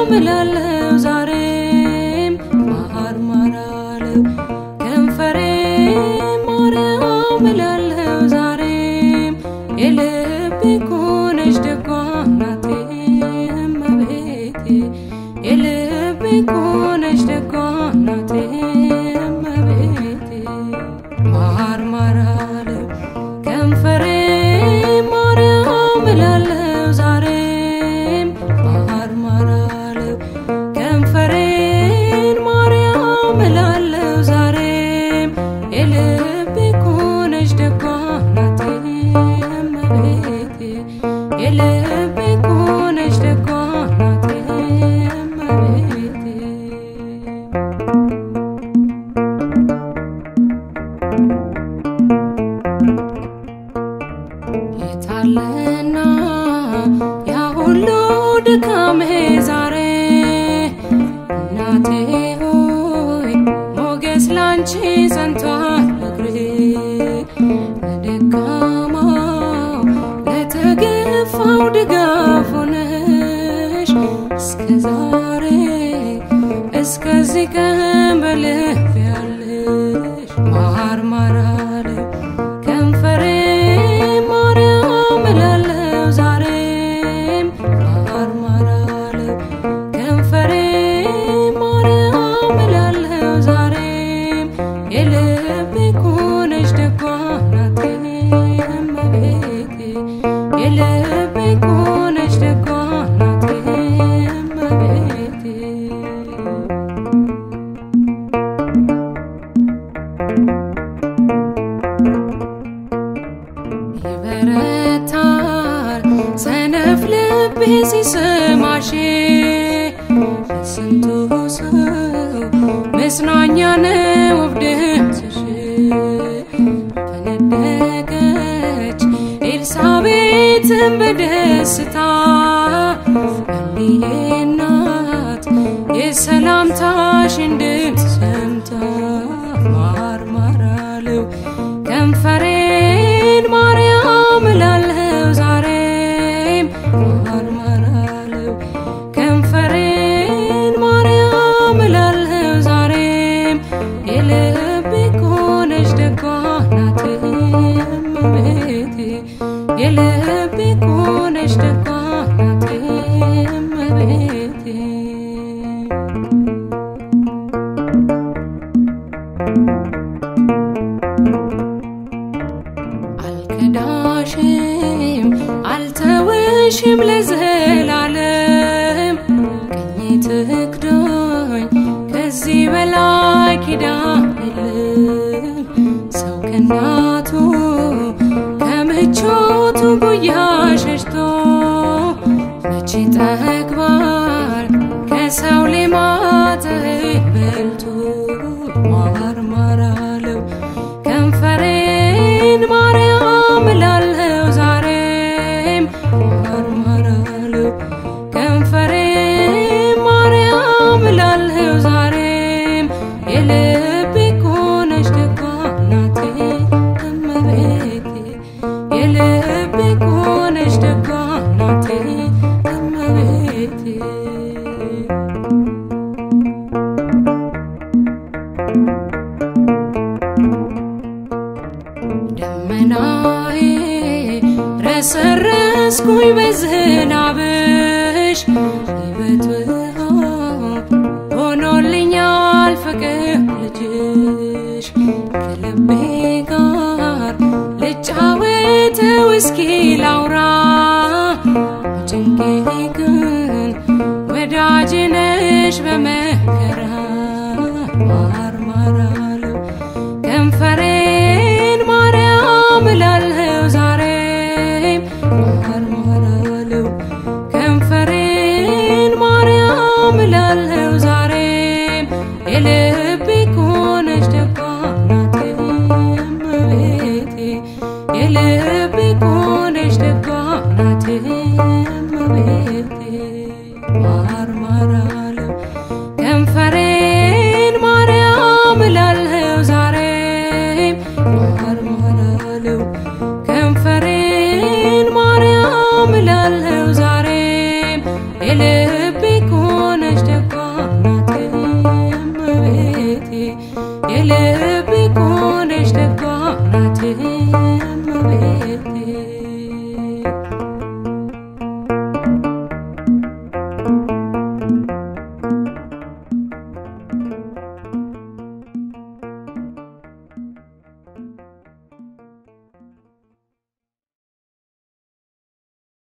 እላለሁ ዛሬም ማርማራለው ከንፈሬ ማርያም እላለሁ ዛሬም የልቤ ኮነሽ ደጓ እናቴ እመቤቴ የልቤ ኮነሽ ደጓ እናቴ እመቤቴ ማርማራለው ከንፈሬ ማርያም እላለሁ ዛሬም ማርማራለው ከንፈሬን ማርያም እላለሁ ዛሬም የልቤ ኮነሽ ደጓ እናቴ እመቤቴ የልቤ ኮነሽ ደጓ እናቴ እመቤቴ የታለና ያ ሁሉ ድካሜ ዛሬ እናቴ ሆይ ሞገስ ላንቺ ጸንቷል እግሬ ለደካማው ለተገፋው ድጋፍ ሆነሽ እስከ ዛሬ እስከዚህ ቀን በልቤ ያለሽ ማርማራለው ከንፈሬ ማርያም እላለሁ ዛሬም ማርማራለው ከንፈሬ ማርያም እላለሁ ዛሬም የልቤ ኮነሽ ደጓ እናቴ እመቤቴ የልቤ ኮነሽ ደጓ እናቴ እመቤቴ ይበረታል ሰነፍ ልቤ ሲሰማሽ ስንቱ ሰው መጽናኛ ነው ውብ ድምፅሽ ፈነደቀች ኤልሳቤጥም በደስታ እንዲህ እናት የሰላምታሽን ድምፅ ሰምታ ማርማራለው ከንፈሬን ማርያም እላለሁ ዛሬም ማርማራለው ከንፈሬን ማርያም እላለሁ ዛሬም የልቤ ኮነሽ ደጓ እናቴ እመቤቴ የልቤ ኮነሽ ደጓ እናቴ እመቤቴ አልከዳሽም አልተውሽም ለዘላለም ቀኜ ትክዶኝ ከዚህ በላይ ኪዳን የለም ሰው ከእናቱ ከምቾቱ ጉያ ሸሽቶ መቼ ጠግባል ከሰው ሌማት በልቶ ማርማራለው ከንፈሬን ማርያም እላለሁ ዛሬም ማርማራለው ከንፈሬን ማርያም እላለሁ ዛሬም የልቤ ኮነሽ ደጓ እናቴ እመቤቴ የልቤ ኮነሽ ደጓ እናቴ እመቤቴ ደመናዬ ረሰረስኩኝ በዝናብሽ ሕይወት ውሃ ሆኖልኛል ፍቅር ልጅሽ ከልቤ ጋር ልጫወተው እስኪ ላውራ ጭንቄ ግን ወዳጄ ነሽ በመከራ ማርማራለው ከንፈሬን ማርያም እላለሁ ዛሬም ማርማራለው ከንፈሬን ማርያም እላለሁ ዛሬም የልቤ ኮነሽ ደጓ እናቴ እመቤቴ የልቤ ኮነሽ ደጓ እናቴ እመቤቴ ማርማራለው ከንፈሬን ማርያም እላለሁ ዛሬም ማርማራለው ከንፈሬን ማርያም እላለሁ ዛሬም የልቤ ኮነ እመቤቴ